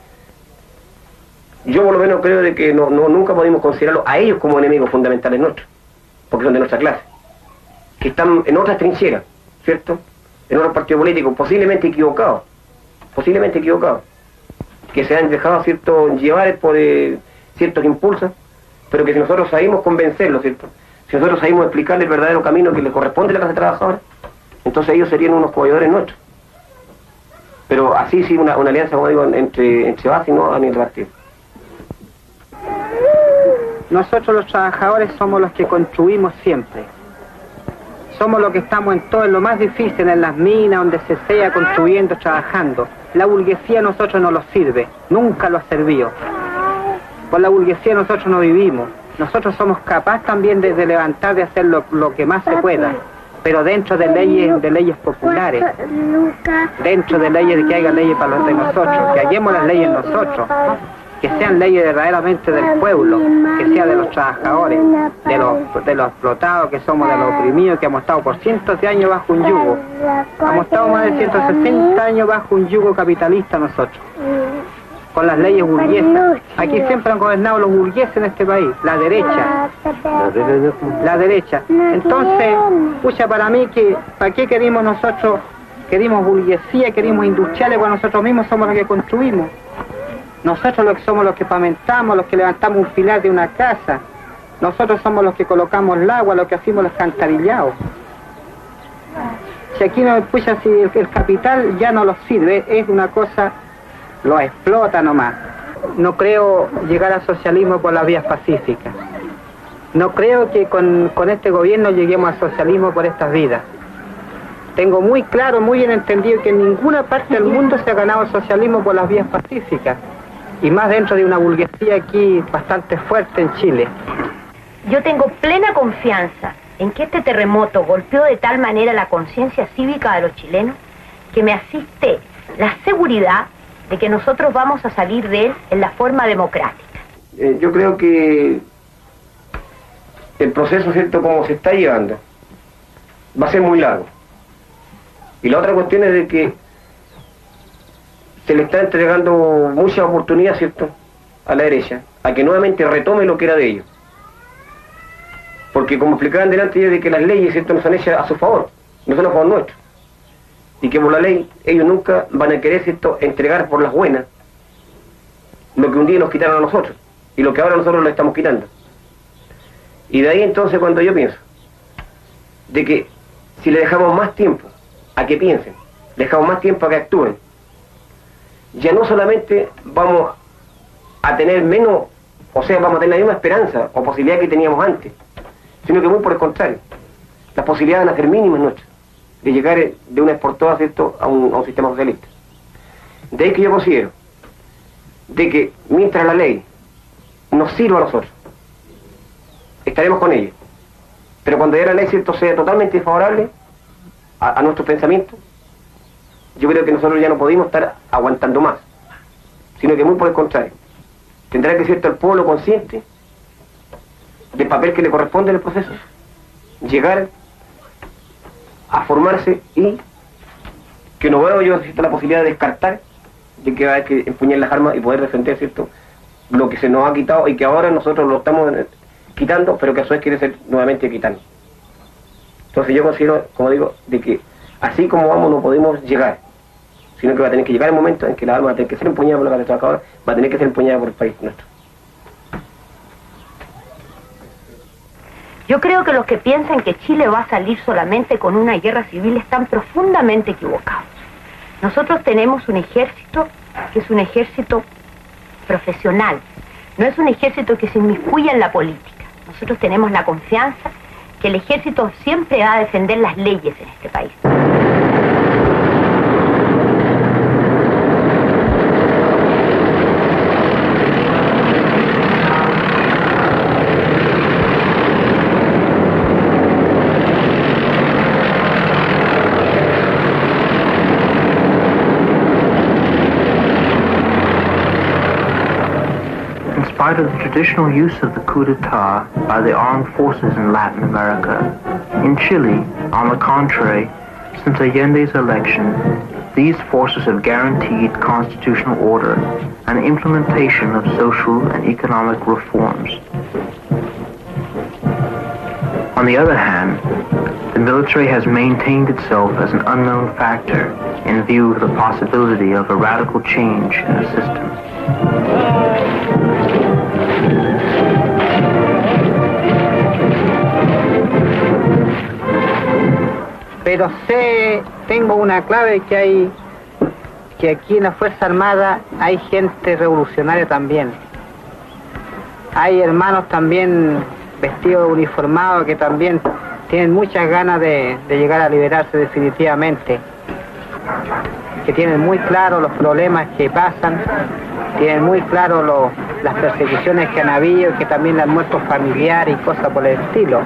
yo por lo menos creo de que no, no nunca podemos considerarlo a ellos como enemigos fundamentales nuestros, porque son de nuestra clase, que están en otras trincheras, ¿cierto?, en otros partidos políticos, posiblemente equivocados, posiblemente equivocados, que se han dejado, ¿cierto?, llevar por eh, ciertos impulsos, pero que si nosotros sabemos convencerlos, ¿cierto?, si nosotros sabemos explicarles el verdadero camino que les corresponde a la clase trabajadora, entonces ellos serían unos coaidores nuestros. Pero así sí, una, una alianza, como digo, entre, entre bases y no a nivel partido. Nosotros los trabajadores somos los que construimos siempre. Somos los que estamos en todo, en lo más difícil, en las minas, donde se sea, construyendo, trabajando. La burguesía a nosotros no nos sirve, nunca lo ha servido. Por la burguesía nosotros no vivimos. Nosotros somos capaces también de, de levantar, de hacer lo, lo que más se pueda, pero dentro de leyes, de leyes populares, dentro de leyes, de que haya leyes para los de nosotros, que hallemos las leyes nosotros, que sean leyes verdaderamente del pueblo, que sea de los trabajadores, de los, de los explotados, que somos de los oprimidos, que hemos estado por cientos de años bajo un yugo. Hemos estado más de ciento sesenta años bajo un yugo capitalista nosotros, con las leyes burguesas. Aquí siempre han gobernado los burgueses en este país, la derecha. La derecha. Entonces, pucha, para mí, que ¿para qué queremos nosotros? Queremos burguesía, queremos industriales, cuando nosotros mismos somos los que construimos. Nosotros los que somos los que pamentamos, los que levantamos un pilar de una casa. Nosotros somos los que colocamos el agua, los que hacemos los cantarillados. Si aquí no, pucha, si el, el capital ya no los sirve, es una cosa, lo explota nomás. No creo llegar al socialismo por las vías pacíficas. No creo que con, con este gobierno lleguemos al socialismo por estas vidas. Tengo muy claro, muy bien entendido que en ninguna parte del mundo se ha ganado el socialismo por las vías pacíficas. Y más dentro de una burguesía aquí bastante fuerte en Chile. Yo tengo plena confianza en que este terremoto golpeó de tal manera la conciencia cívica de los chilenos que me asiste la seguridad de que nosotros vamos a salir de él en la forma democrática. Eh, yo creo que el proceso, ¿cierto?, como se está llevando, va a ser muy largo. Y la otra cuestión es de que se le está entregando mucha oportunidad, ¿cierto?, a la derecha, a que nuevamente retome lo que era de ellos. Porque como explicaban delante ellos, de que las leyes, ¿cierto?, no son hechas a su favor, no son a favor nuestro. Y que por la ley ellos nunca van a querer, ¿cierto?, entregar por las buenas lo que un día nos quitaron a nosotros y lo que ahora nosotros le estamos quitando. Y de ahí entonces cuando yo pienso de que si le dejamos más tiempo a que piensen, dejamos más tiempo a que actúen, ya no solamente vamos a tener menos, o sea, vamos a tener la misma esperanza o posibilidad que teníamos antes, sino que muy por el contrario, las posibilidades van a ser mínimas nuestras, de llegar de una vez por todas, ¿cierto?, a un, a un sistema socialista. De ahí que yo considero de que mientras la ley nos sirva a nosotros, estaremos con ella. Pero cuando ya la ley, ¿cierto?, sea totalmente desfavorable a, a nuestro pensamiento, yo creo que nosotros ya no podemos estar aguantando más, sino que muy por el contrario. Tendrá que, ¿cierto?, el pueblo consciente del papel que le corresponde en el proceso, llegar a formarse y que no veo yo, ¿cierto?, la posibilidad de descartar de que va a haber que empuñar las armas y poder defender, ¿cierto?, lo que se nos ha quitado y que ahora nosotros lo estamos quitando, pero que a su vez quiere ser nuevamente quitando. Entonces yo considero, como digo, de que así como vamos no podemos llegar, sino que va a tener que llegar el momento en que las armas va a tener que ser empuñadas por la clase trabajadora, va a tener que ser empuñada por el país nuestro. Yo creo que los que piensan que Chile va a salir solamente con una guerra civil están profundamente equivocados. Nosotros tenemos un ejército que es un ejército profesional, no es un ejército que se inmiscuya en la política. Nosotros tenemos la confianza que el ejército siempre va a defender las leyes en este país. In spite of the traditional use of the coup d'etat by the armed forces in Latin America, in Chile, on the contrary, since Allende's election, these forces have guaranteed constitutional order and implementation of social and economic reforms. On the other hand, The military has maintained itself as an unknown factor in view of the possibility of a radical change in the system. Pero sé, tengo una clave que hay, que aquí en la Fuerza Armada hay gente revolucionaria también. Hay hermanos también vestidos uniformados que también tienen muchas ganas de, de llegar a liberarse definitivamente, que tienen muy claro los problemas que pasan, tienen muy claro lo, las persecuciones que han habido, que también le han muerto familiares y cosas por el estilo.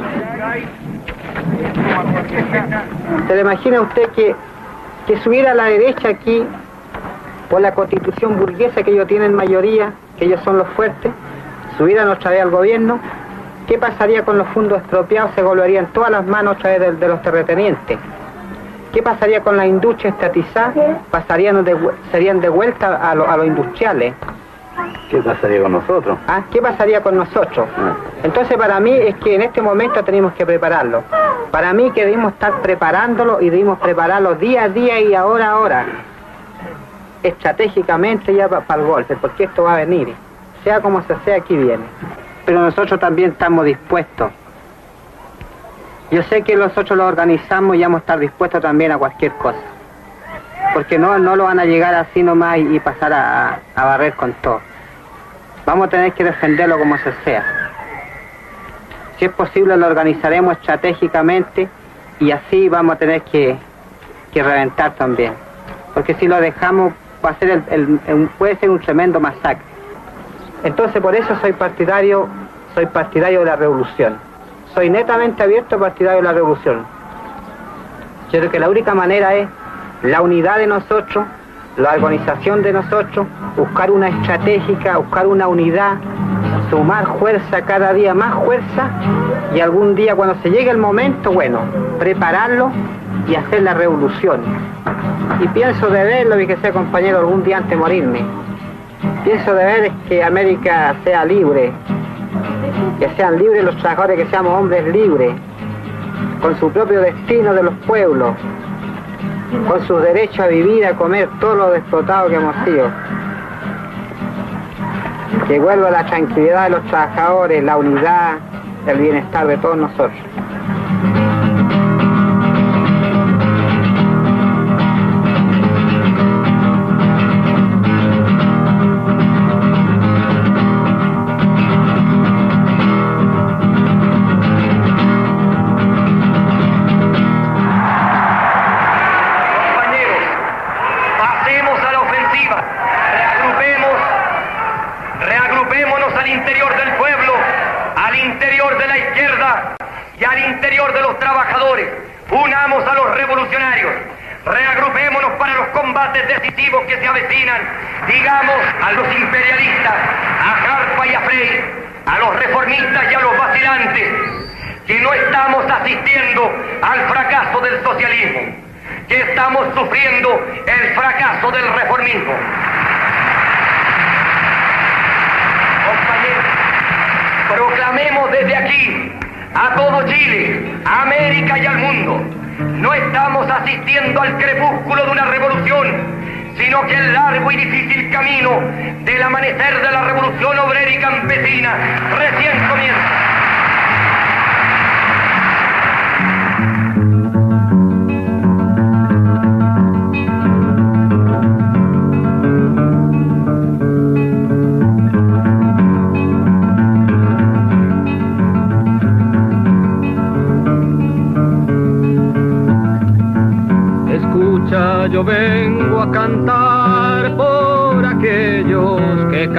¿Se le imagina usted que, que subiera a la derecha aquí por la constitución burguesa que ellos tienen mayoría, que ellos son los fuertes, subieran otra vez al gobierno? ¿Qué pasaría con los fondos expropiados? Se volverían todas las manos otra vez de, de los terratenientes. ¿Qué pasaría con la industria estatizada? Pasarían de, serían de vuelta a, lo, a los industriales. ¿Qué pasaría con nosotros? ¿Ah? ¿Qué pasaría con nosotros? Ah. Entonces para mí es que en este momento tenemos que prepararlo. Para mí que debemos estar preparándolo y debemos prepararlo día a día y ahora a hora. Estratégicamente ya para pa el golpe, porque esto va a venir. Sea como se sea, aquí viene. Pero nosotros también estamos dispuestos. Yo sé que nosotros lo organizamos y vamos a estar dispuestos también a cualquier cosa. Porque no, no lo van a llegar así nomás y, y pasar a, a barrer con todo. Vamos a tener que defenderlo como se sea. Si es posible lo organizaremos estratégicamente y así vamos a tener que, que reventar también. Porque si lo dejamos va a ser el, el, el, puede ser un tremendo masacre. Entonces por eso soy partidario, soy partidario de la revolución. Soy netamente abierto partidario de la revolución. Yo creo que la única manera es la unidad de nosotros, la organización de nosotros, buscar una estratégica, buscar una unidad, sumar fuerza cada día, más fuerza, y algún día cuando se llegue el momento, bueno, prepararlo y hacer la revolución. Y pienso de verlo, y que sea compañero algún día antes de morirme. Pienso de ver que América sea libre, que sean libres los trabajadores, que seamos hombres libres, con su propio destino de los pueblos, con sus derechos a vivir, a comer, todo lo explotados que hemos sido. Que vuelva la tranquilidad de los trabajadores, la unidad, el bienestar de todos nosotros. Y al interior de los trabajadores, unamos a los revolucionarios, reagrupémonos para los combates decisivos que se avecinan, digamos a los imperialistas, a Harpa y a Frey, a los reformistas y a los vacilantes, que no estamos asistiendo al fracaso del socialismo, que estamos sufriendo el fracaso del reformismo. Compañeros, proclamemos desde aquí a todo Chile, a América y al mundo: no estamos asistiendo al crepúsculo de una revolución, sino que el largo y difícil camino del amanecer de la revolución obrera y campesina recién comienza. Yo vengo a cantar por aquellos que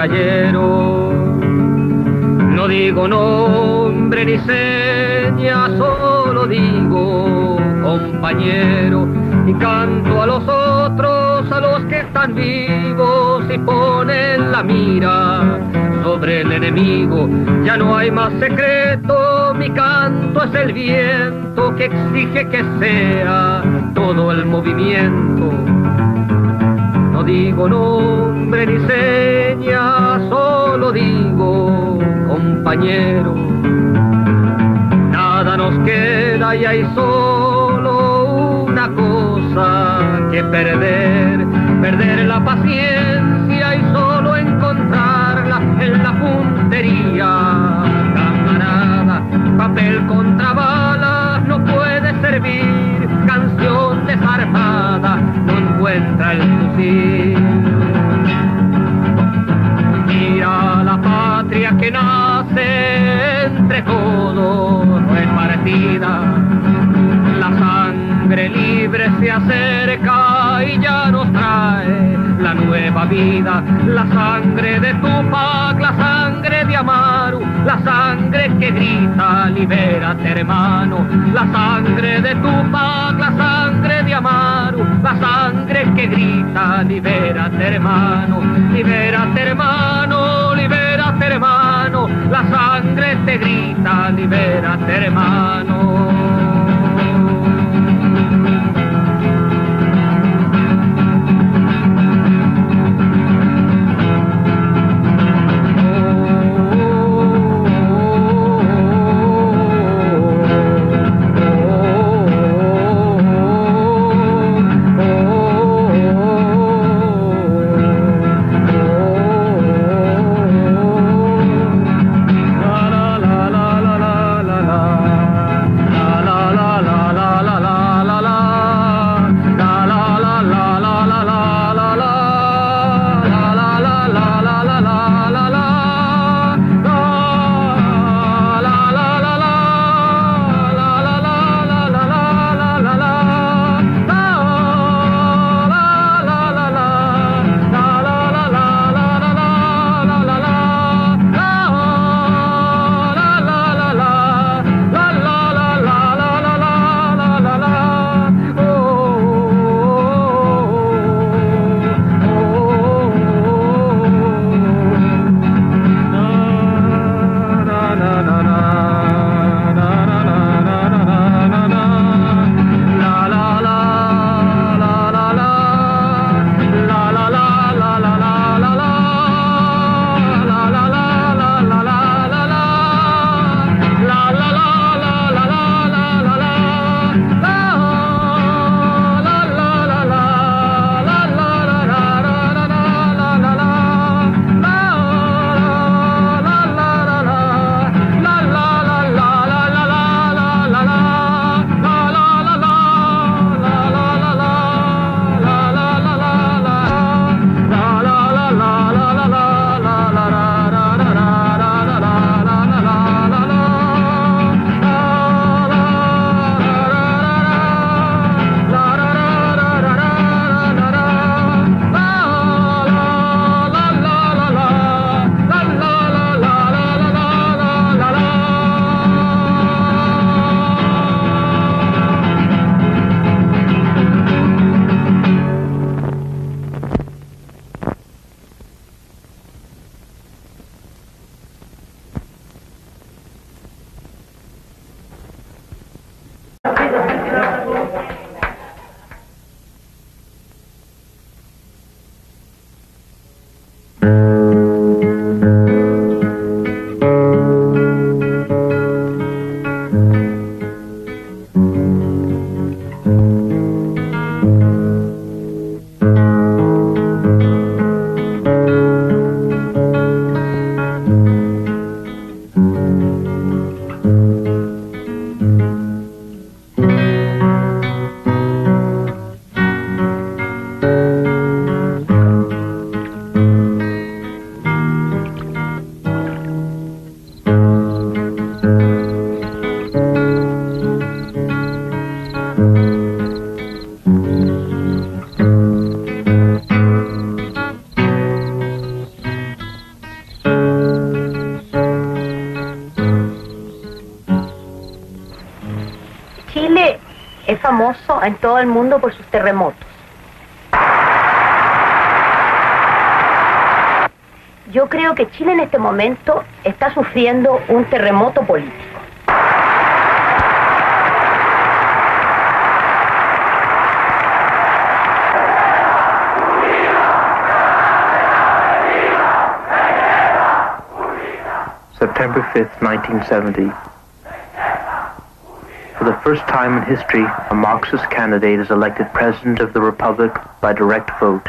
cayeron. No digo nombre ni seña, solo digo compañero. Y canto a los otros, a los que están vivos y ponen la mira sobre el enemigo. Ya no hay más secreto, mi canto es el viento que exige que sea todo el movimiento. No digo nombre ni seña, solo digo compañero. Nada nos queda y hay solo cosa que perder, perder la paciencia y solo encontrarla en la puntería. Camarada, papel contra balas no puede servir, canción desarmada no encuentra el fusil. Mira la patria que nace entre todos repartida, la sangre libre se acerca y ya nos trae la nueva vida, la sangre de Tupac, la sangre de Amaru, la sangre que grita, libérate hermano, la sangre de Tupac, la sangre de Amaru, la sangre que grita, libérate hermano, libérate hermano, libérate hermano, la sangre te grita, libérate hermano. Famoso en todo el mundo por sus terremotos. Yo creo que Chile en este momento está sufriendo un terremoto político. September fifth, nineteen seventy. For the first time in history, a Marxist candidate is elected President of the Republic by direct vote.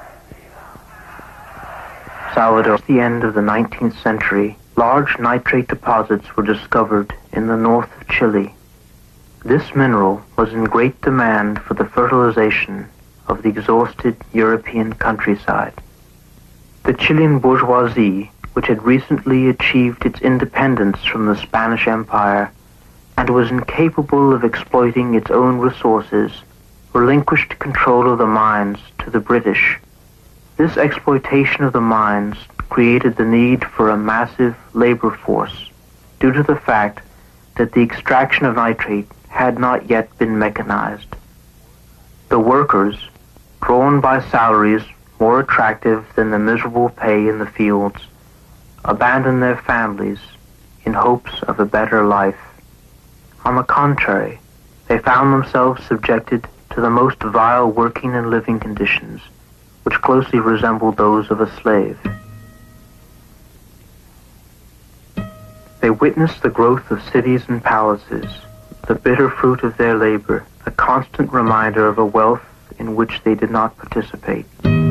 Salvador. At the end of the nineteenth century, large nitrate deposits were discovered in the north of Chile. This mineral was in great demand for the fertilization of the exhausted European countryside. The Chilean bourgeoisie, which had recently achieved its independence from the Spanish Empire and was incapable of exploiting its own resources, relinquished control of the mines to the British. This exploitation of the mines created the need for a massive labor force due to the fact that the extraction of nitrate had not yet been mechanized. The workers, drawn by salaries more attractive than the miserable pay in the fields, abandoned their families in hopes of a better life. On the contrary, they found themselves subjected to the most vile working and living conditions, which closely resembled those of a slave. They witnessed the growth of cities and palaces, the bitter fruit of their labor, a constant reminder of a wealth in which they did not participate.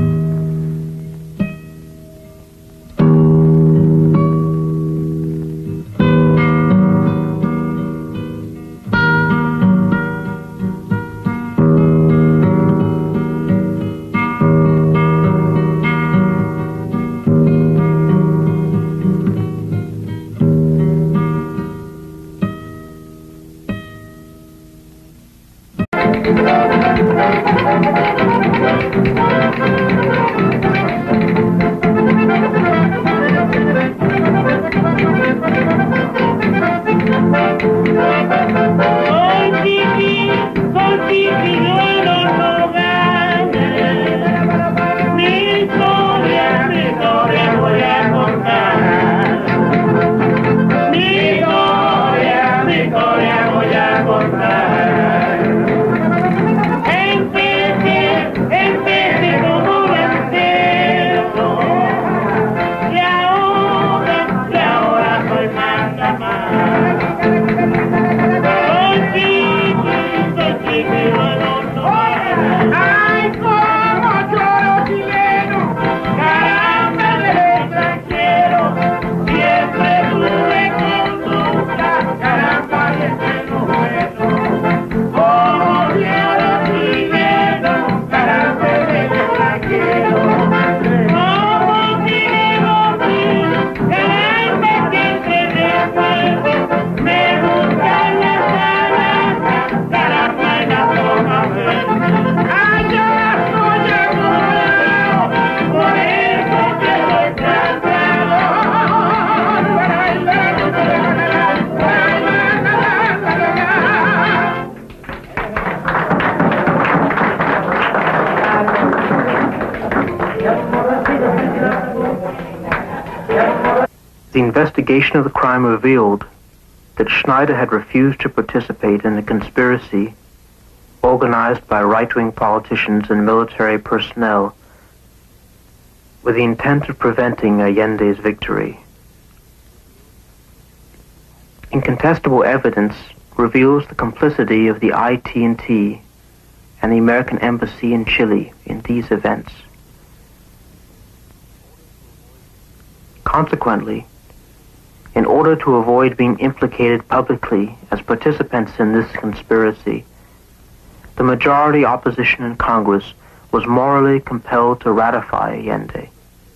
The investigation of the crime revealed that Schneider had refused to participate in a conspiracy organized by right-wing politicians and military personnel with the intent of preventing Allende's victory. Incontestable evidence reveals the complicity of the I T and T and the American Embassy in Chile in these events. Consequently, in order to avoid being implicated publicly as participants in this conspiracy, the majority opposition in Congress was morally compelled to ratify Allende.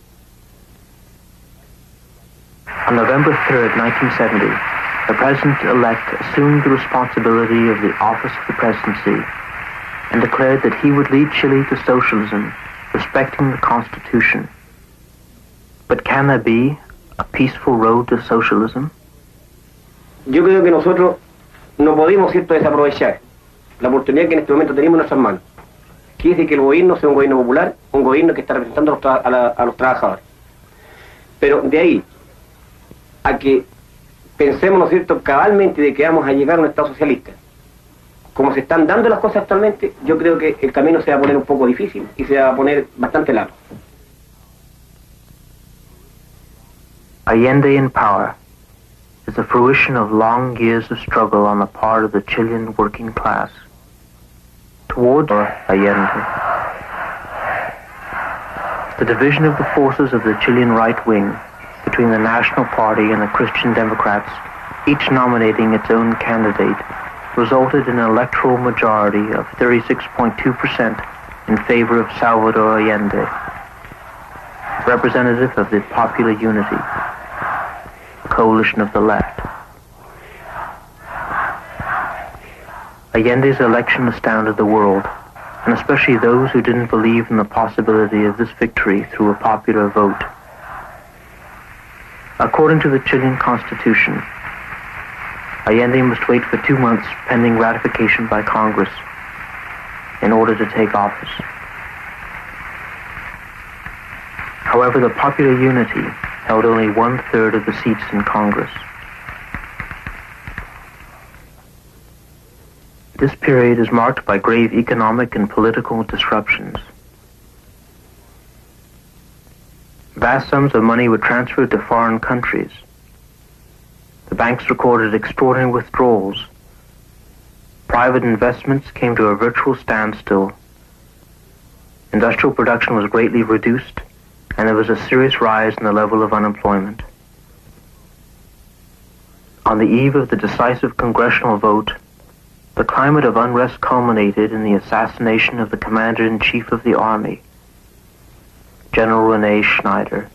On November third, nineteen seventy, the President-elect assumed the responsibility of the office of the presidency and declared that he would lead Chile to socialism, respecting the Constitution. But can there be a peaceful road to socialism? Yo creo que nosotros no podemos, ¿cierto?, desaprovechar la oportunidad que en este momento tenemos en nuestras manos. Quiere decir que el gobierno sea un gobierno popular, un gobierno que está representando a los, a la, a los trabajadores. Pero de ahí a que pensemos, ¿no es cierto?, cabalmente de que vamos a llegar a un Estado socialista, como se están dando las cosas actualmente, yo creo que el camino se va a poner un poco difícil y se va a poner bastante largo. Allende in power. is the fruition of long years of struggle on the part of the Chilean working class towards Allende. The division of the forces of the Chilean right wing between the National Party and the Christian Democrats, each nominating its own candidate, resulted in an electoral majority of thirty-six point two percent in favor of Salvador Allende, representative of the Popular Unity, coalition of the left. Allende's election astounded the world, and especially those who didn't believe in the possibility of this victory through a popular vote. According to the Chilean Constitution, Allende must wait for two months pending ratification by Congress in order to take office. However, the Popular Unity held only one-third of the seats in Congress. This period is marked by grave economic and political disruptions. Vast sums of money were transferred to foreign countries. The banks recorded extraordinary withdrawals. Private investments came to a virtual standstill. Industrial production was greatly reduced, and there was a serious rise in the level of unemployment. On the eve of the decisive congressional vote, the climate of unrest culminated in the assassination of the Commander-in-Chief of the Army, General Rene Schneider,